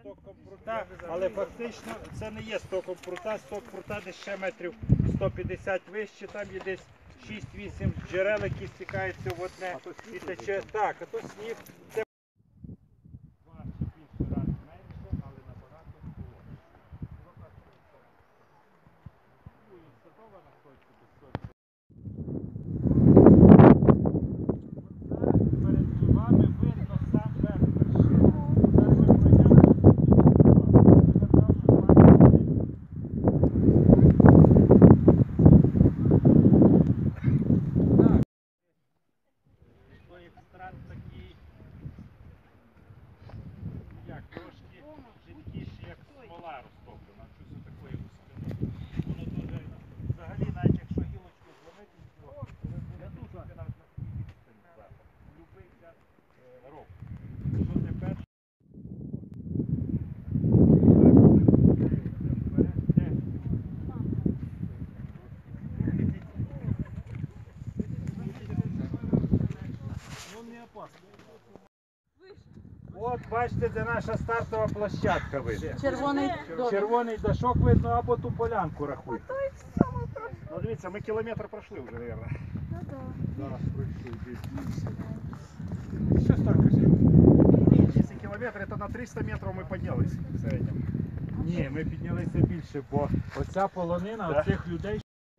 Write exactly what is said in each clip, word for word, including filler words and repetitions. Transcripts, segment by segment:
стоком прута, але фактично це не є стоком прута, сток прута десь ще метрів сто п'ятдесят вище, там є десь шість-вісім джерел, які стікаються в одне і тече. Так, а то сніг. Це два чи більше раз менше, але набагато холодніше. Ну і садова знаходиться без сонця. Перед вами видно сам верх вершини. Зараз ми пройдемо. Екстракт такий, як трошки жидкіший, як смола розтоплена. Щось такої густини. Воно дуже, взагалі, навіть якщо гілочку зловити, то не дуже навіть на такій відстані запах. Любий час рок. Що тепер? От бачите, де наша стартова площадка видно. Червоний дошок. Червоний дошок видно, або ту полянку рахуйте. Ну дивіться, ми кілометр пройшли вже, мабуть. Ну да. Зараз пройшли. Що стільки? Якщо кілометр, то на триста метрів ми піднялися в середньому. Ні, ми піднялися більше, бо оця полонина, Да. оцих людей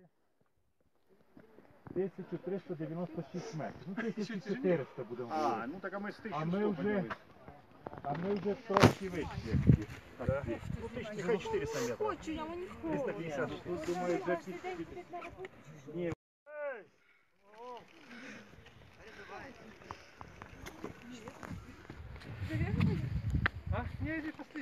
тисяча триста дев'яносто шість метрів. Ну, тисяча чотириста будемо А, говорити. ну так а ми з А тисячі ми сто вже, піднялись. а ми вже трошки вище. Да. Ну, тисяча, нехай чотириста метрів. Хочу, я не хочу. триста п'ятдесят. Тут, думаю, вже під... Ні. А? Не, иди, пошли.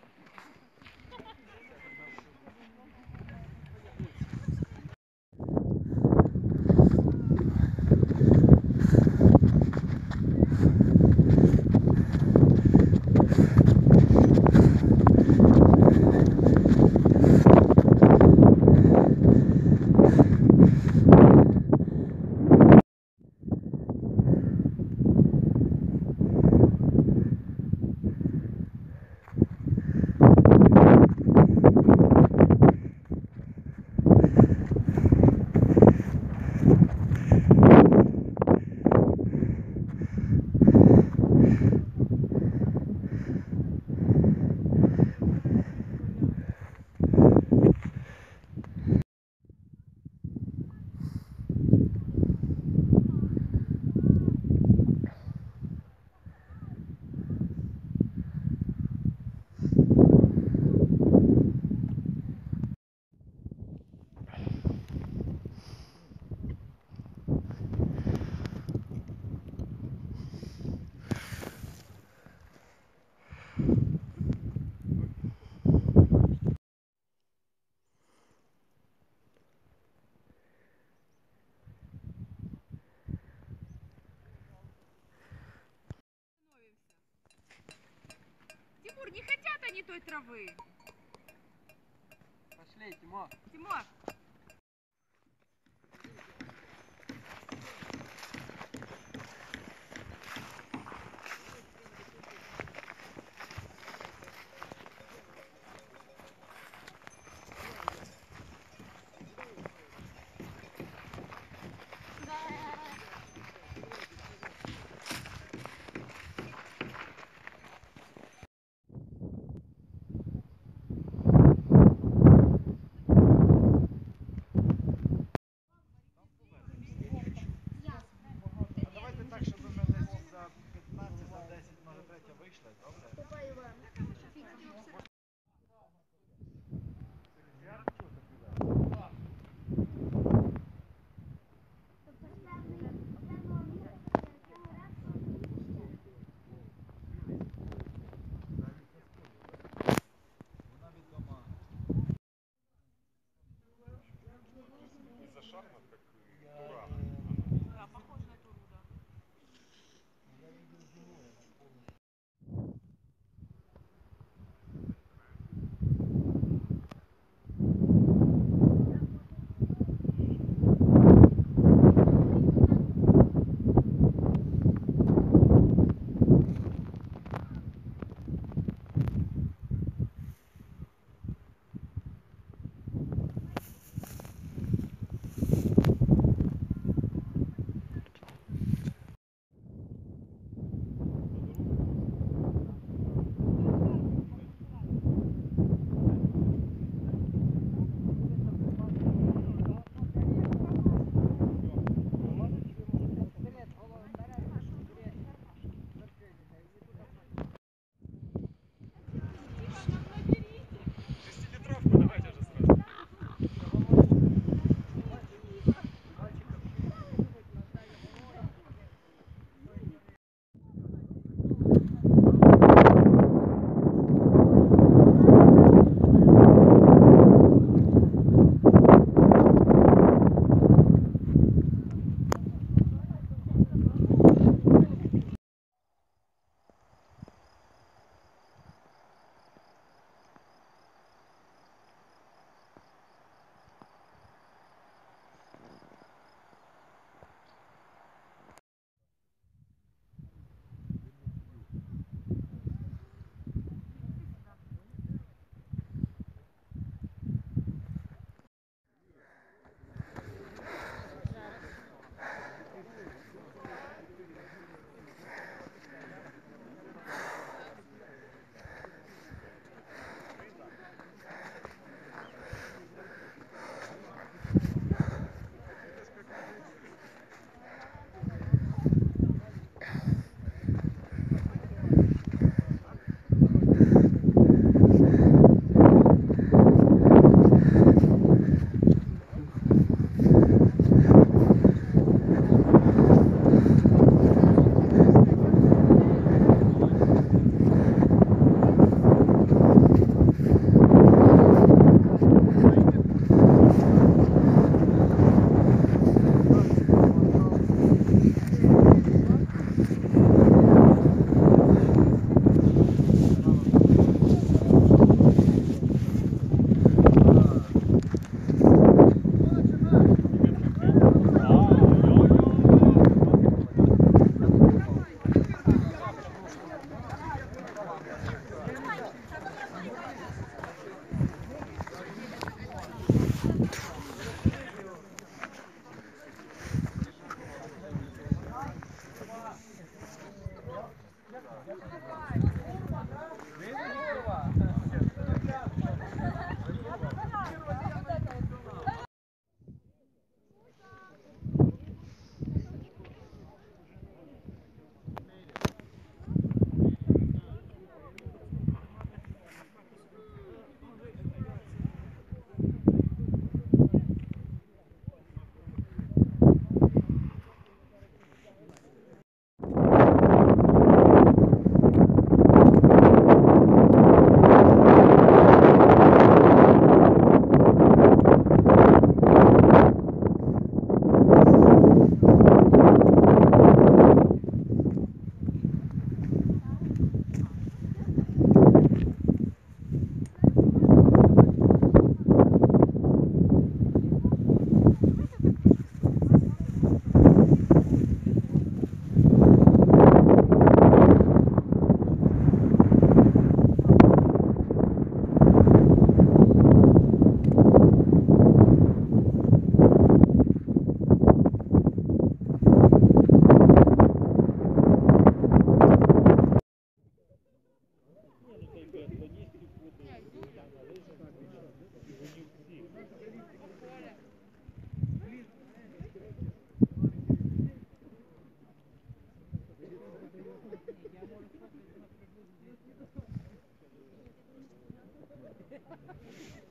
Тимур, не хотят они той травы. Пошли, Тимур. Тимур. Thank you.